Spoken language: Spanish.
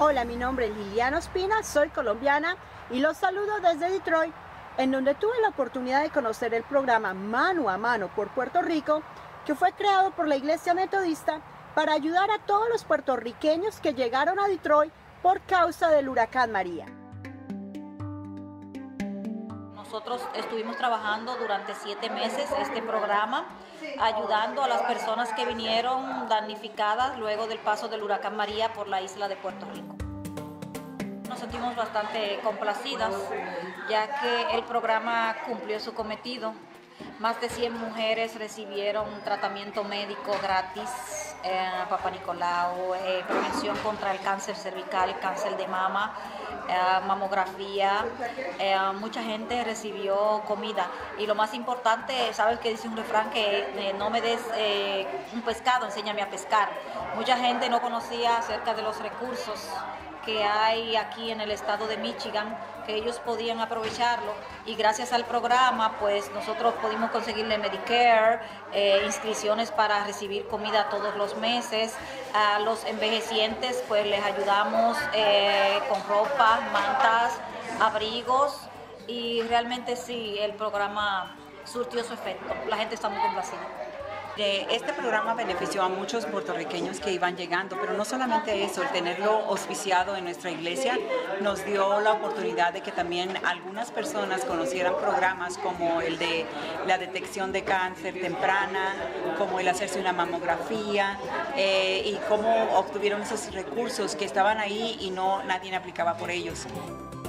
Hola, mi nombre es Liliana Ospina, soy colombiana y los saludo desde Detroit, en donde tuve la oportunidad de conocer el programa Mano a Mano por Puerto Rico, que fue creado por la Iglesia Metodista para ayudar a todos los puertorriqueños que llegaron a Detroit por causa del huracán María. Nosotros estuvimos trabajando durante 7 meses este programa, ayudando a las personas que vinieron damnificadas luego del paso del huracán María por la isla de Puerto Rico. Nos sentimos bastante complacidas, ya que el programa cumplió su cometido. Más de 100 mujeres recibieron tratamiento médico gratis, Papá Nicolau, prevención contra el cáncer cervical, cáncer de mama, mamografía. Mucha gente recibió comida. Y lo más importante, sabes que dice un refrán que no me des un pescado, enséñame a pescar. Mucha gente no conocía acerca de los recursos que hay aquí en el estado de Michigan, que ellos podían aprovecharlo, y gracias al programa pues nosotros pudimos conseguirle Medicare, inscripciones para recibir comida todos los meses. A los envejecientes pues les ayudamos con ropa, mantas, abrigos, y realmente sí, el programa surtió su efecto. La gente está muy complacida. Este programa benefició a muchos puertorriqueños que iban llegando, pero no solamente eso, el tenerlo auspiciado en nuestra iglesia nos dio la oportunidad de que también algunas personas conocieran programas como el de la detección de cáncer temprana, como el hacerse una mamografía, y cómo obtuvieron esos recursos que estaban ahí y nadie aplicaba por ellos.